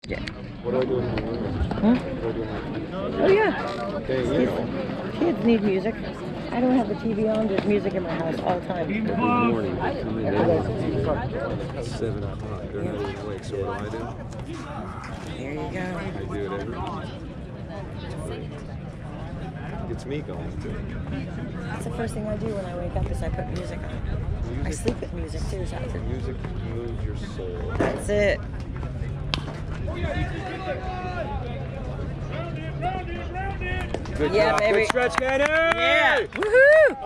Yeah. What do I do in my room? Hmm? What do I do in my room? Oh yeah. Okay, you know. Kids need music. I don't have the TV on. There's music in my house all the time. Every morning they come in at 7 o'clock. They're not even awake. So what do? There you go. I do it every morning. Gets me going too. That's the first thing I do when I wake up is I put music on. I sleep with music too, so Music moves your soul. that's it. Good Yeah, job. baby. Good stretch, Manny! Yeah. Woohoo!